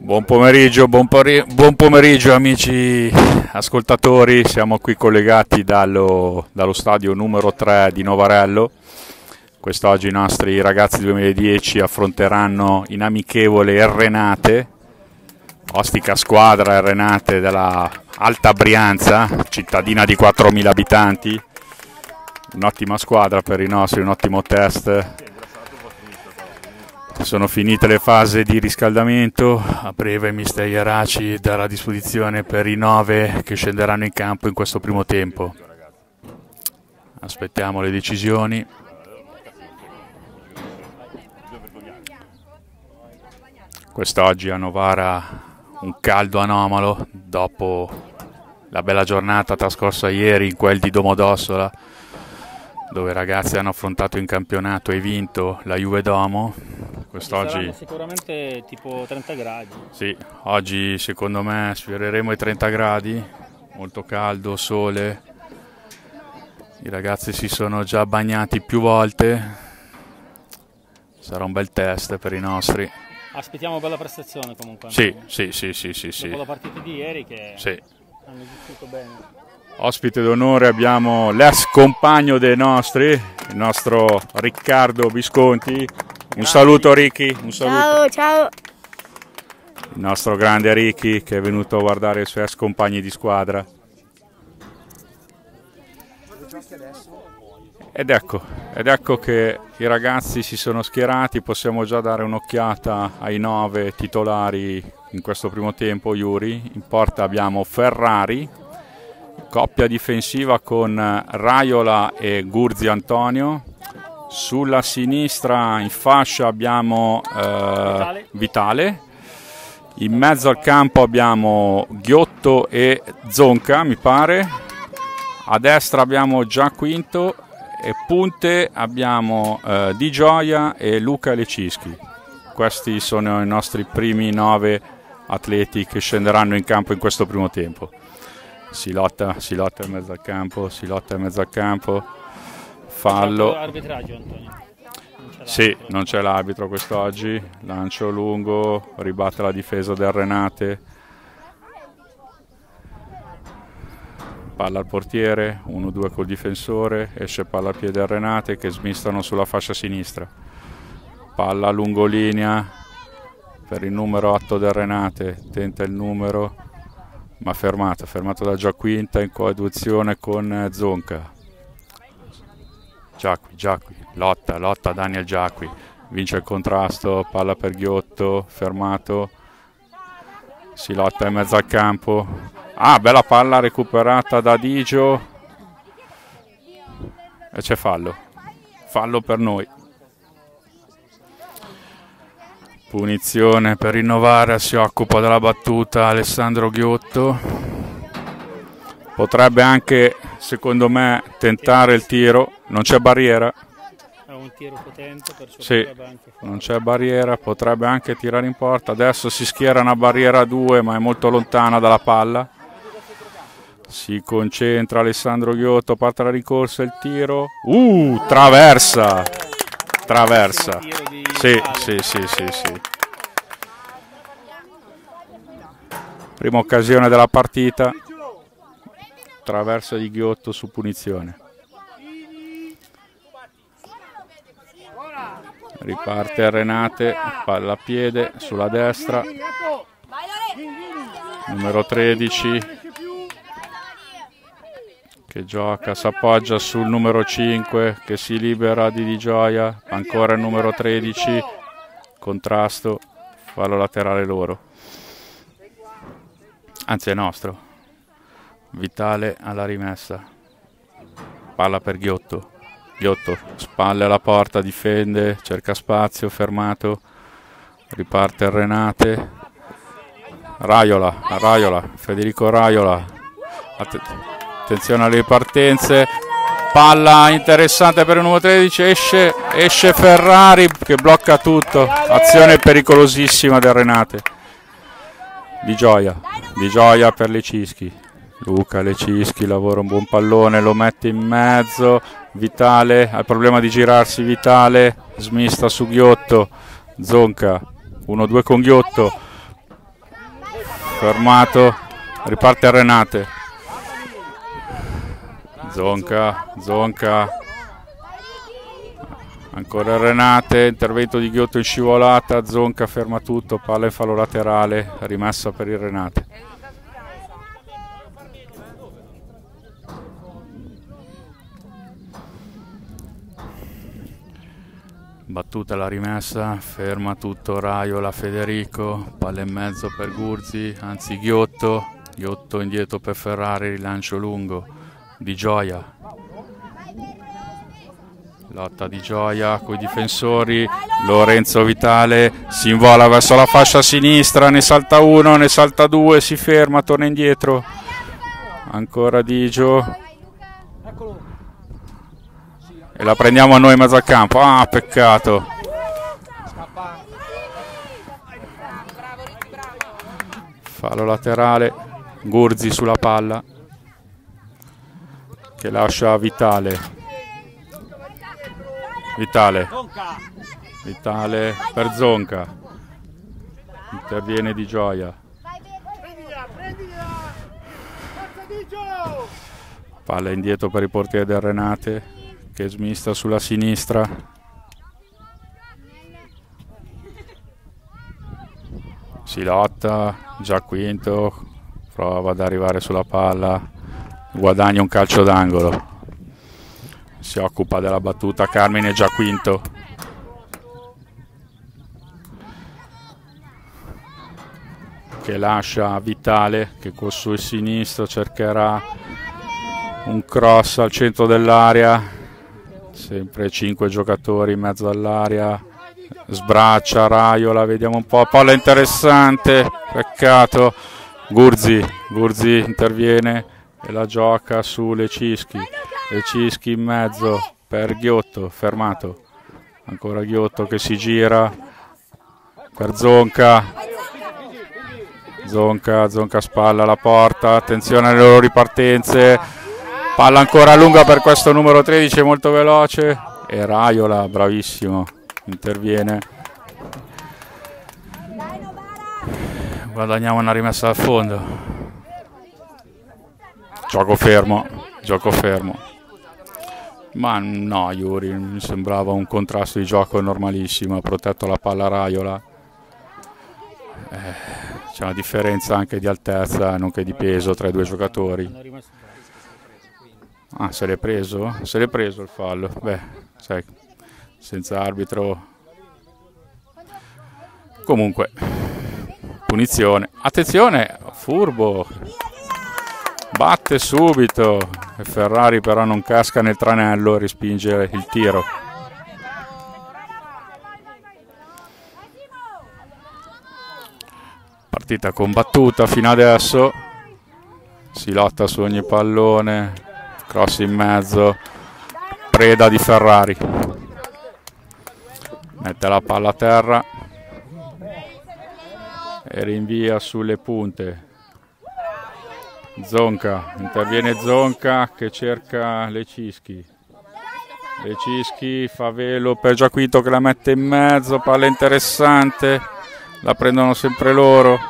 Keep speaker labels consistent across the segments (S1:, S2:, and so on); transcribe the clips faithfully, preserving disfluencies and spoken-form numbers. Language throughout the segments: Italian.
S1: Buon pomeriggio, buon, buon pomeriggio amici ascoltatori, siamo qui collegati dallo, dallo stadio numero tre di Novarello. Quest'oggi i nostri ragazzi duemiladieci affronteranno in amichevole il Renate, ostica squadra il Renate della Alta Brianza, cittadina di quattromila abitanti, un'ottima squadra per i nostri, un ottimo test. Sono finite le fasi di riscaldamento, a breve mister Ieraci darà a disposizione per i nove che scenderanno in campo in questo primo tempo. Aspettiamo le decisioni. Quest'oggi a Novara un caldo anomalo dopo la bella giornata trascorsa ieri in quel di Domodossola, dove i ragazzi hanno affrontato in campionato e vinto la Juve Domo. Quest'oggi
S2: sicuramente tipo trenta gradi.
S1: Sì, oggi secondo me sfioreremo i trenta gradi, molto caldo, sole. I ragazzi si sono già bagnati più volte. Sarà un bel test per i nostri.
S2: Aspettiamo bella prestazione comunque.
S1: Sì, sì, sì, sì, sì, sì.
S2: Dopo la partita di ieri che
S1: sì.
S2: hanno gestito bene.
S1: Ospite d'onore abbiamo l'ex compagno dei nostri, il nostro Riccardo Visconti. Un saluto Ricky, un saluto.
S3: Ciao, ciao.
S1: Il nostro grande Ricky che è venuto a guardare i suoi ex compagni di squadra. Ed ecco, ed ecco che i ragazzi si sono schierati, possiamo già dare un'occhiata ai nove titolari in questo primo tempo, Yuri. In porta abbiamo Ferrari, coppia difensiva con Raiola e Gurzi Antonio. Sulla sinistra in fascia abbiamo eh, Vitale. Vitale, in mezzo al campo abbiamo Ghiotto e Zonca, mi pare, a destra abbiamo Giaquinto e punte abbiamo eh, Di Gioia e Luca Lecischi. Questi sono i nostri primi nove atleti che scenderanno in campo in questo primo tempo. Si lotta, si lotta in mezzo al campo, si lotta in mezzo al campo. Fallo.
S2: Arbitraggio, Antonio. Non
S1: sì, non c'è l'arbitro quest'oggi. Lancio lungo, ribatte la difesa del Renate. Palla al portiere, uno due col difensore, esce palla al piede del Renate che smistano sulla fascia sinistra. Palla lungolinea per il numero otto del Renate, tenta il numero, ma fermato, fermato da Giaquinta in coeduzione con Zonca. Giacqui, Giacqui, lotta, lotta Daniel Giacqui, vince il contrasto, palla per Ghiotto, fermato, si lotta in mezzo al campo. Ah, bella palla recuperata da Digio e c'è fallo, fallo per noi. Punizione per rinnovare, si occupa della battuta Alessandro Ghiotto. Potrebbe anche, secondo me, tentare il tiro, non c'è barriera.
S2: È un tiro potente, perciò
S1: sì,
S2: anche
S1: non c'è barriera, potrebbe anche tirare in porta. Adesso si schiera una barriera a due, ma è molto lontana dalla palla. Si concentra Alessandro Ghiotto, parte la ricorsa, il tiro. Uh, traversa! Traversa. Sì, sì, sì, sì, sì. Prima occasione della partita. Traversa di Ghiotto su punizione. Riparte Renate, palla a piede sulla destra. Numero tredici che gioca, si appoggia sul numero cinque che si libera di Di Gioia. Ancora il numero tredici, contrasto, fallo laterale loro. Anzi è nostro. Vitale alla rimessa, palla per Ghiotto, Ghiotto spalle alla porta, difende, cerca spazio, fermato, riparte il Renate, Raiola, Raiola, Federico Raiola, attenzione alle partenze, palla interessante per il numero tredici, esce, esce Ferrari che blocca tutto, azione pericolosissima del Renate. Di Gioia, Di Gioia per Lecischi. Luca Lecischi lavora un buon pallone, lo mette in mezzo, Vitale, ha il problema di girarsi Vitale, smista su Ghiotto, Zonca, uno due con Ghiotto, fermato, riparte Renate. Zonca, Zonca, ancora Renate, intervento di Ghiotto in scivolata, Zonca ferma tutto, palla in fallo laterale, rimessa per il Renate. Battuta la rimessa, ferma tutto Raiola, Federico, palla in mezzo per Gurzi, anzi Ghiotto, Ghiotto indietro per Ferrari, rilancio lungo, Di Gioia. Lotta Di Gioia con i difensori, Lorenzo Vitale si invola verso la fascia sinistra, ne salta uno, ne salta due, si ferma, torna indietro. Ancora Digio. E la prendiamo noi in mezzo al campo. Ah, peccato. Fallo laterale, Gurzi sulla palla che lascia Vitale. Vitale. Vitale per Zonca. Interviene Di Gioia. Palla indietro per il portiere del Renate che smista sulla sinistra. Si lotta, Giaquinto prova ad arrivare sulla palla, guadagna un calcio d'angolo. Si occupa della battuta Carmine Giaquinto. Che lascia Vitale che col suo sinistro cercherà un cross al centro dell'area. Sempre cinque giocatori in mezzo all'area, sbraccia Raiola, vediamo un po', palla interessante, peccato. Gurzi, Gurzi interviene e la gioca su Lecischi, Lecischi in mezzo per Ghiotto, fermato, ancora Ghiotto che si gira per Zonca, Zonca, Zonca spalla alla porta, attenzione alle loro ripartenze. Palla ancora lunga per questo numero tredici, molto veloce. E Raiola, bravissimo, interviene. Guadagniamo una rimessa dal fondo. Gioco fermo, gioco fermo. Ma no, Iuri, mi sembrava un contrasto di gioco normalissimo, ha protetto la palla Raiola. Eh, c'è una differenza anche di altezza, nonché di peso tra i due giocatori. Ah, se l'è preso? Se l'è preso il fallo. Beh, sai, senza arbitro. Comunque, punizione. Attenzione, furbo. Batte subito. E Ferrari però non casca nel tranello e respinge il tiro. Partita combattuta fino adesso. Si lotta su ogni pallone. Cross in mezzo, preda di Ferrari, mette la palla a terra e rinvia sulle punte. Zonca, interviene Zonca che cerca Lecischi, Lecischi fa velo per Giaquinto che la mette in mezzo, palla interessante, la prendono sempre loro.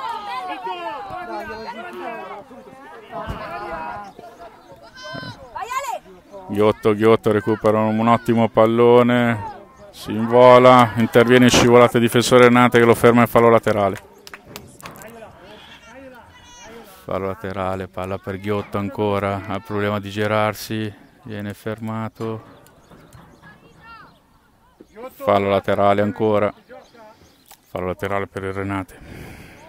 S1: Ghiotto, Ghiotto recuperano un ottimo pallone, si invola, interviene in scivolata il difensore Renate che lo ferma in fallo laterale. Fallo laterale, palla per Ghiotto ancora, ha il problema di girarsi, viene fermato. Fallo laterale ancora, fallo laterale per il Renate.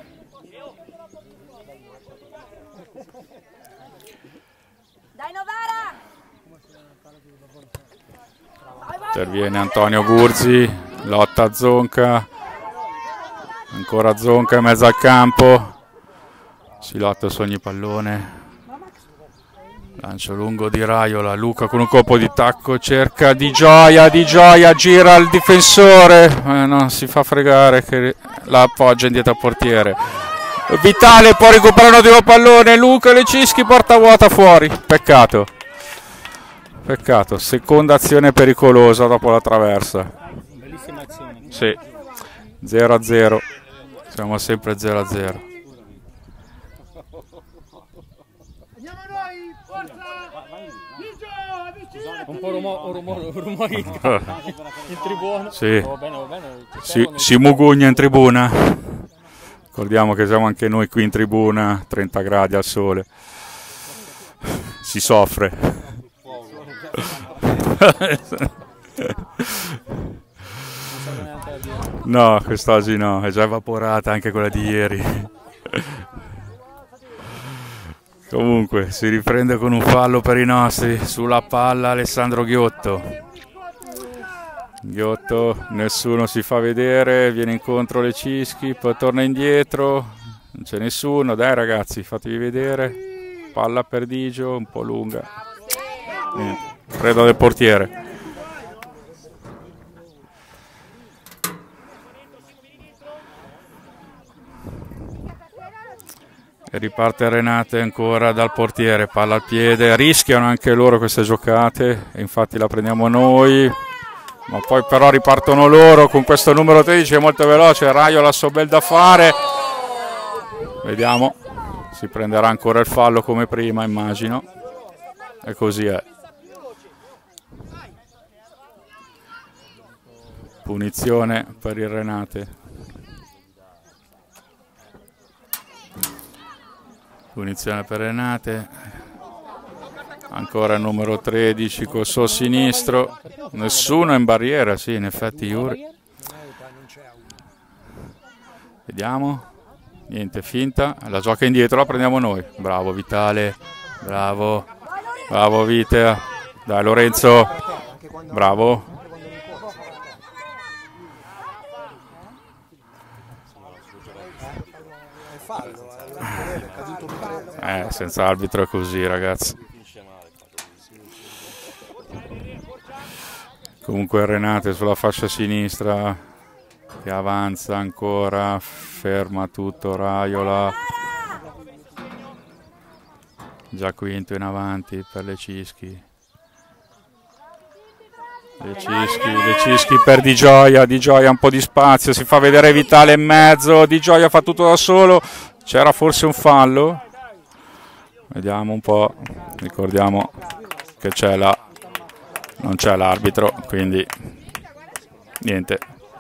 S1: Interviene Antonio Gurzi, lotta Zonca, ancora Zonca in mezzo al campo, si lotta su ogni pallone, lancio lungo di Raiola, Luca con un colpo di tacco cerca Di Gioia, Di Gioia gira il difensore, eh, no, si fa fregare che la appoggia indietro al portiere. Vitale può recuperare un ottimo pallone, Luca Lecischi porta vuota fuori, peccato. Peccato, seconda azione pericolosa dopo la traversa.
S2: Bellissima azione.
S1: Sì, zero a zero, siamo sempre zero a zero.
S2: Un po' rumo, rumo, rumori in tribuna.
S1: Sì.
S2: Va bene, va bene.
S1: Si, si mugugna in tribuna. Ricordiamo che siamo anche noi qui in tribuna, trenta gradi al sole. Si soffre. No, quest'oggi no, è già evaporata anche quella di ieri. Comunque si riprende con un fallo per i nostri. Sulla palla Alessandro Ghiotto. Ghiotto, nessuno si fa vedere, viene incontro Lecischi, poi torna indietro, non c'è nessuno. Dai ragazzi, fatevi vedere. Palla per Digio, un po' lunga. Niente, credo del portiere. E riparte Renate ancora dal portiere, palla al piede, rischiano anche loro queste giocate e infatti la prendiamo noi, ma poi però ripartono loro con questo numero tredici, è molto veloce, Raiola so bel da fare, vediamo, si prenderà ancora il fallo come prima immagino, e così è. Punizione per il Renate. Punizione per Renate, ancora il numero tredici col suo sinistro, nessuno in barriera, sì in effetti Yuri. Vediamo, niente, finta, la gioca indietro, la prendiamo noi, bravo Vitale, bravo, bravo Vita, dai Lorenzo, bravo. Eh, senza arbitro è così ragazzi. Comunque Renate sulla fascia sinistra che avanza ancora, ferma tutto Raiola. Già quinto in avanti per Lecischi. Lecischi, Lecischi per Di Gioia, Di Gioia un po' di spazio, si fa vedere Vitale in mezzo, Di Gioia fa tutto da solo, c'era forse un fallo? Vediamo un po', ricordiamo che c'è la, non c'è l'arbitro, quindi niente,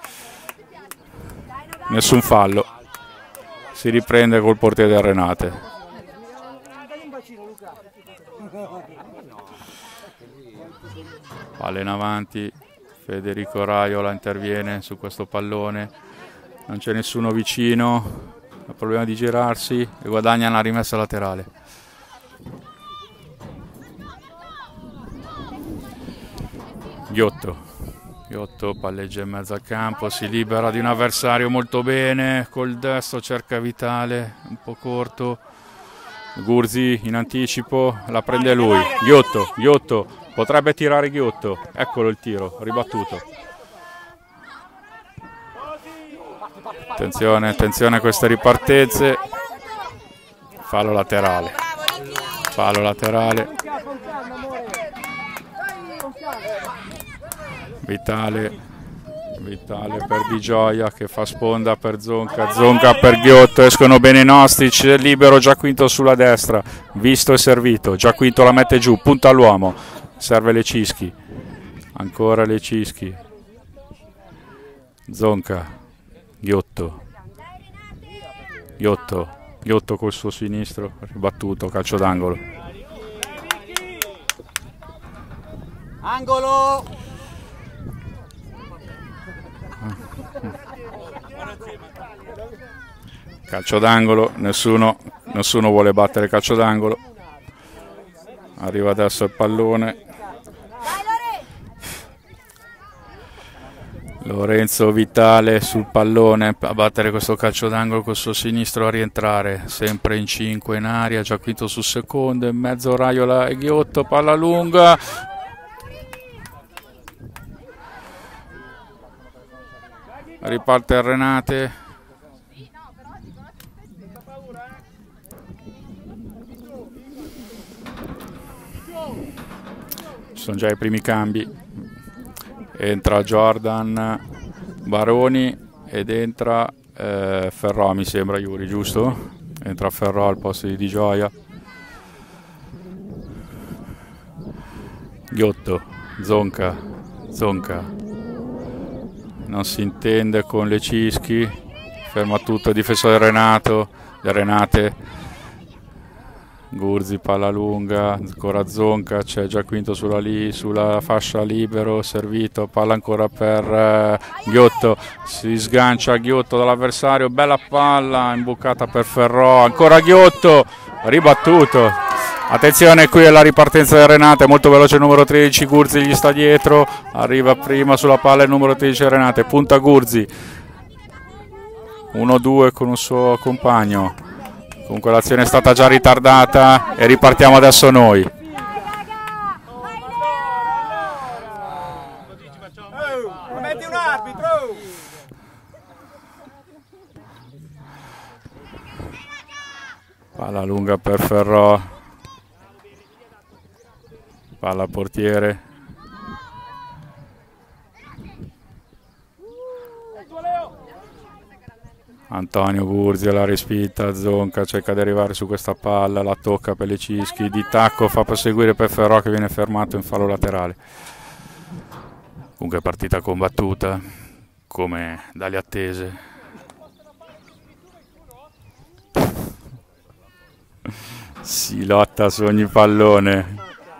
S1: nessun fallo, si riprende col portiere del Renate. Palla in avanti, Federico Raiola interviene su questo pallone, non c'è nessuno vicino, ha problema di girarsi e guadagna una rimessa laterale. Ghiotto, Ghiotto palleggia in mezzo al campo, si libera di un avversario molto bene, col destro cerca Vitale, un po' corto, Gurzi in anticipo, la prende lui, Ghiotto, Ghiotto, potrebbe tirare Ghiotto, eccolo il tiro, ribattuto. Attenzione, attenzione a queste ripartenze, fallo laterale, fallo laterale. Vitale, Vitale per Di Gioia che fa sponda per Zonca, Zonca per Ghiotto, escono bene i nostri, c'è libero Giaquinto sulla destra, visto e servito, Giaquinto la mette giù, punta all'uomo, serve Lecischi, ancora Lecischi, Zonca, Ghiotto, Ghiotto, Ghiotto col suo sinistro, ribattuto, calcio d'angolo.
S3: Angolo!
S1: Calcio d'angolo, nessuno, nessuno vuole battere calcio d'angolo. Arriva adesso il pallone. Lorenzo Vitale sul pallone a battere questo calcio d'angolo col suo sinistro, a rientrare sempre in cinque in aria, Giaquinto sul secondo, in mezzo Raiola e Ghiotto, palla lunga. Riparte il Renate. Ci sono già i primi cambi. Entra Jordan Baroni ed entra eh, Ferrò, mi sembra, Yuri, giusto? entra Ferrò al posto di Di Gioia. Ghiotto, Zonca, Zonca, non si intende con le Cischi, ferma tutto il difensore Renato, le Renate. Gurzi, palla lunga, ancora Zonca, c'è già Quinto sulla, li, sulla fascia libero, servito, palla ancora per eh, Ghiotto, si sgancia Ghiotto dall'avversario, bella palla, imbucata per Ferrò, ancora Ghiotto, ribattuto. Attenzione qui alla ripartenza del Renate, molto veloce il numero tredici, Gurzi gli sta dietro, arriva prima sulla palla il numero tredici Renate, punta Gurzi, uno due con un suo compagno. Comunque l'azione è stata già ritardata e ripartiamo adesso noi.
S3: Metti un arbitro!
S1: Palla lunga per Ferrò. Palla al portiere. Antonio Gurzi alla respinta, Zonca cerca di arrivare su questa palla, la tocca per le Cischi, di tacco fa proseguire per Ferrò che viene fermato in fallo laterale. Comunque partita combattuta, come dalle attese. Si lotta su ogni pallone.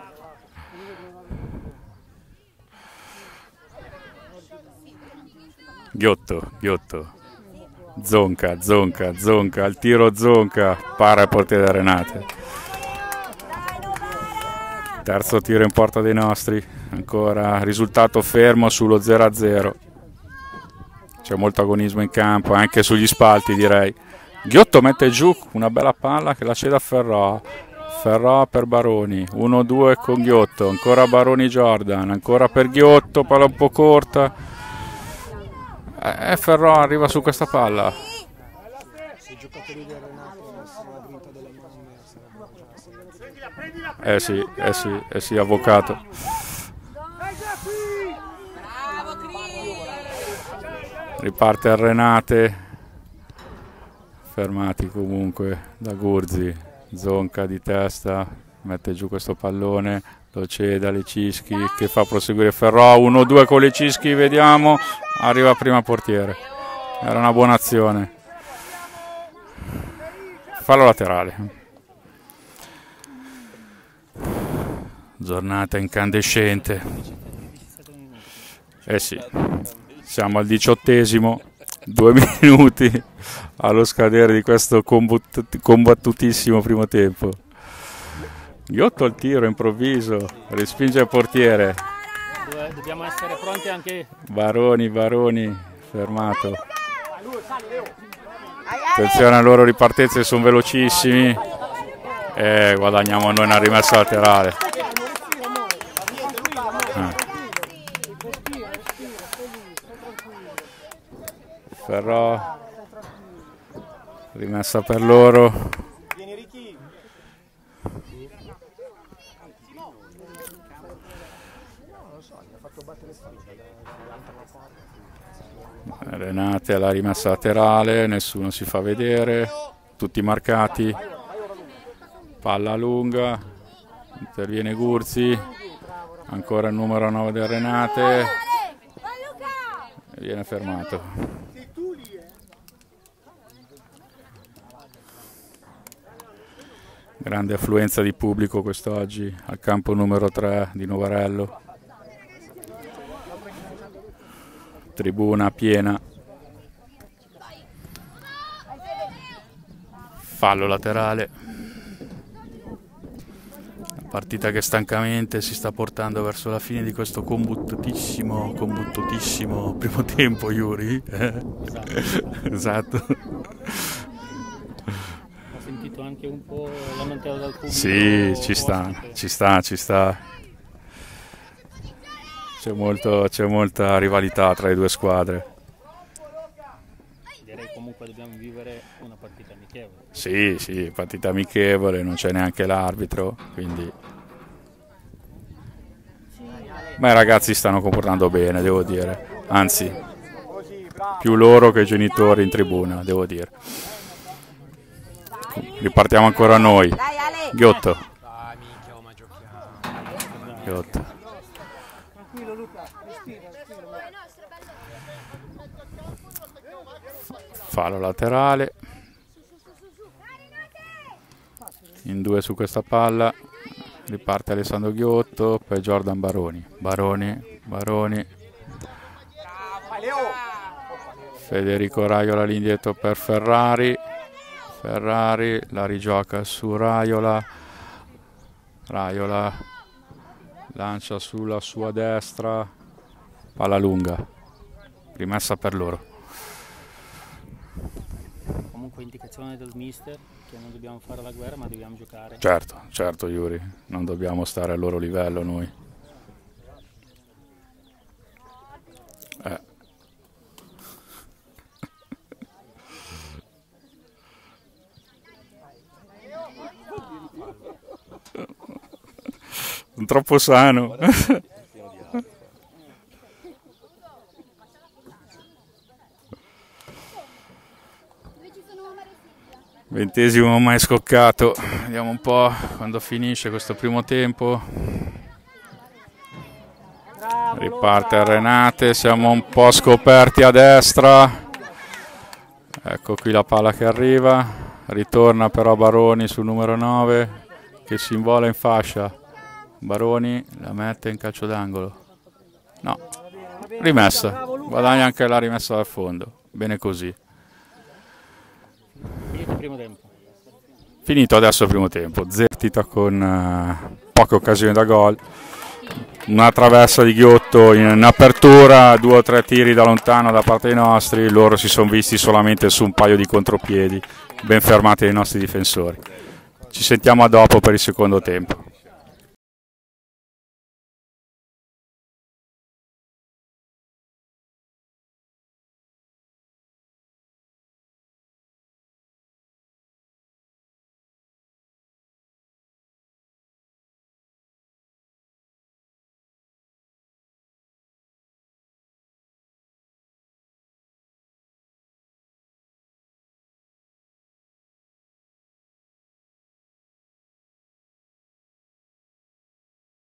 S1: Ghiotto, Ghiotto. Zonca, Zonca, Zonca, al tiro Zonca, para il portiere da Renate. Terzo tiro in porta dei nostri, ancora risultato fermo sullo zero a zero. C'è molto agonismo in campo, anche sugli spalti direi. Ghiotto mette giù una bella palla che la cede a Ferrò. Ferrò per Baroni, uno due con Ghiotto, ancora Baroni Jordan, ancora per Ghiotto, palla un po' corta. E eh, Ferrò arriva su questa palla. Eh sì, eh sì, eh sì, avvocato. Riparte a Renate. Fermati comunque da Gurzi. Zonca di testa, mette giù questo pallone, lo cede alle Cischi che fa proseguire Ferrò. uno due con le Cischi, vediamo. Arriva prima il portiere. Era una buona azione. Fallo laterale. Giornata incandescente. Eh sì, siamo al diciottesimo, due minuti allo scadere di questo combattutissimo primo tempo. Ghiotto al tiro improvviso, respinge il portiere.
S2: Dobbiamo essere pronti anche.
S1: Baroni, Baroni, fermato. Attenzione alle loro ripartenze, sono velocissimi. E guadagniamo noi una rimessa laterale. Eh. Ferrò, rimessa per loro. Renate alla rimessa laterale, nessuno si fa vedere, tutti marcati, palla lunga, interviene Gurzi, ancora il numero nove del Renate e viene fermato. Grande affluenza di pubblico quest'oggi al campo numero tre di Novarello. Tribuna piena. Fallo laterale. La partita che stancamente si sta portando verso la fine di questo combuttutissimo, combuttutissimo primo tempo, Yuri. Esatto.
S2: Ho sentito anche un po' lamentela dal pubblico.
S1: Sì, ci sta, ci sta, ci sta. C'è molto, c'è molta rivalità tra le due squadre.
S2: Direi comunque dobbiamo vivere una partita amichevole.
S1: Sì, sì, partita amichevole, non c'è neanche l'arbitro, quindi... Ma i ragazzi stanno comportando bene, devo dire. Anzi, più loro che i genitori in tribuna, devo dire. ripartiamo ancora noi. Ghiotto. Ghiotto. Fallo laterale. In due su questa palla. Riparte Alessandro Ghiotto, poi Jordan Baroni. Baroni, Baroni. Federico Raiola all'indietro per Ferrari. Ferrari la rigioca su Raiola. Raiola lancia sulla sua destra. Palla lunga. Rimessa per loro.
S2: Comunque indicazione del mister che non dobbiamo fare la guerra ma dobbiamo giocare.
S1: Certo, certo Yuri, non dobbiamo stare al loro livello noi. Eh. Non troppo sano. Ventesimo mai scoccato, vediamo un po' quando finisce questo primo tempo. Riparte Renate, siamo un po' scoperti a destra. Ecco qui la palla che arriva, ritorna però Baroni sul numero nove che si invola in fascia. Baroni la mette in calcio d'angolo. No, rimessa, guadagna anche la rimessa dal fondo, bene così.
S2: Finito il primo tempo.
S1: Finito adesso il primo tempo, Zertita con uh, poche occasioni da gol, una traversa di Ghiotto in, in apertura, due o tre tiri da lontano da parte dei nostri, loro si sono visti solamente su un paio di contropiedi, ben fermati dai nostri difensori. Ci sentiamo a dopo per il secondo tempo.